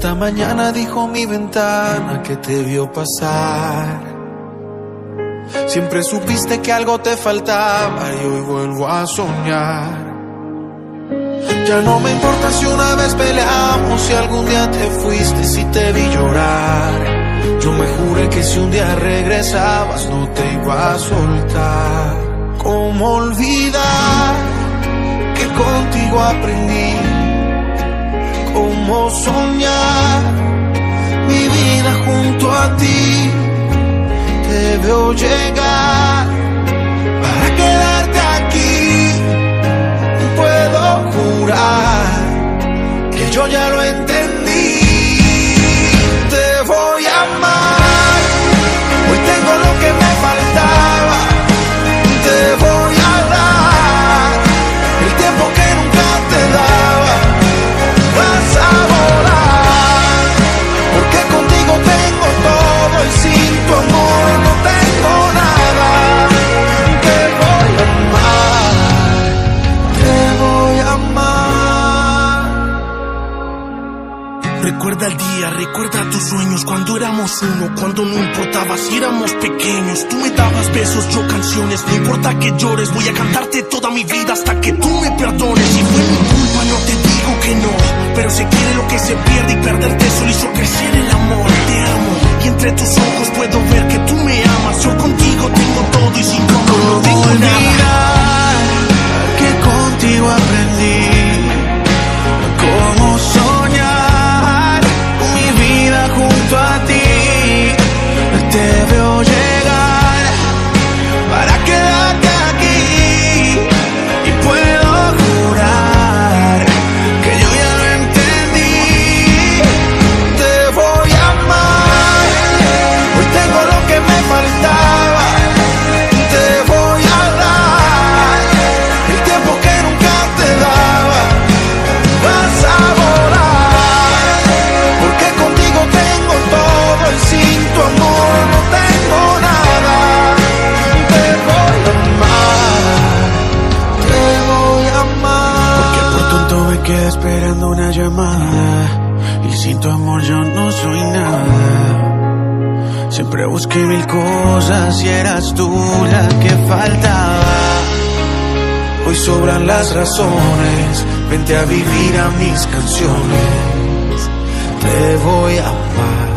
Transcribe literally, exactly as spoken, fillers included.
Esta mañana dijo mi ventana que te vio pasar. Siempre supiste que algo te faltaba y hoy vuelvo a soñar. Ya no me importa si una vez peleamos, si algún día te fuiste, si te vi llorar. Yo me juré que si un día regresabas no te iba a soltar. ¿Cómo olvidar que contigo aprendí? ¿Cómo soñar mi vida junto a ti? Te veo llegar para quedarte aquí. Puedo jurar que yo ya lo entendí. Te voy a amar, hoy tengo lo que me faltaba. Te voy a dar el tiempo que nunca te daba. Vas a volar, porque contigo tengo todo y sin tu amor no tengo nada. Te voy a amar, te voy a amar. Recuerda el día, recuerda tus sueños, cuando éramos uno, cuando no importaba si éramos pequeños. Tú me dabas besos, yo canciones, no importa que llores, voy a cantarte toda mi vida hasta que tú me perdones. Si fue mi culpa no te digo que no, pero se quiere lo que se pierde y perderte solo hizo crecer el amor. Te amo y entre tus ojos puedo ver que tú me amas. Yo contigo tengo todo y sin tu amor no tengo nada. Que contigo aprendí cómo soñar mi vida junto a ti. Te veo llegar para quedarte aquí y puedo jurar que yo ya lo entendí. Te voy a amar, hoy tengo lo que me faltaba. Te voy a dar el tiempo que nunca te daba. Vas a volar, porque contigo tengo todo y sin tu amor no tengo nada. Te voy a amar, te voy a amar. Porque por tonto me quedé esperando una llamada y sin tu amor yo no soy nada. Siempre busqué mil cosas y eras tú la que faltaba. Hoy sobran las razones, vente a vivir a mis canciones. Te voy a amar.